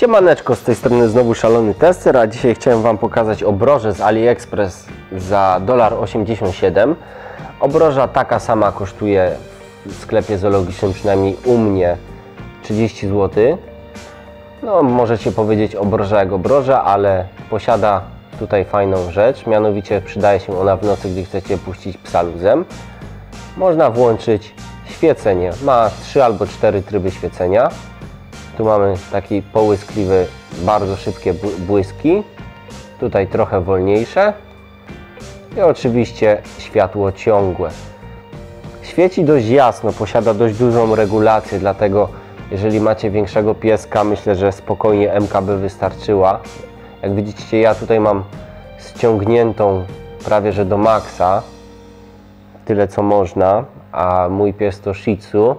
Siemaneczko, z tej strony znowu Szalony Tester, a dzisiaj chciałem Wam pokazać obrożę z AliExpress za $87. Obroża taka sama kosztuje w sklepie zoologicznym, przynajmniej u mnie, 30 zł. No, możecie powiedzieć obroża jak obroża, ale posiada tutaj fajną rzecz, mianowicie przydaje się ona w nocy, gdy chcecie puścić psa luzem. Można włączyć świecenie, ma 3 albo 4 tryby świecenia. Tu mamy taki połyskliwy, bardzo szybkie błyski, tutaj trochę wolniejsze i oczywiście światło ciągłe. Świeci dość jasno, posiada dość dużą regulację, dlatego jeżeli macie większego pieska, myślę, że spokojnie MK by wystarczyła. Jak widzicie, ja tutaj mam ściągniętą prawie że do maksa, tyle co można, a mój pies to Shih Tzu.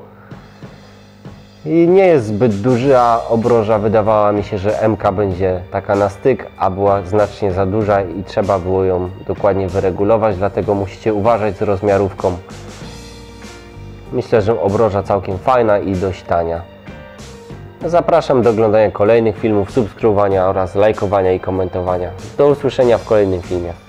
I nie jest zbyt duży, a obroża wydawała mi się, że MK będzie taka na styk, a była znacznie za duża i trzeba było ją dokładnie wyregulować, dlatego musicie uważać z rozmiarówką. Myślę, że obroża całkiem fajna i dość tania. Zapraszam do oglądania kolejnych filmów, subskrybowania oraz lajkowania i komentowania. Do usłyszenia w kolejnym filmie.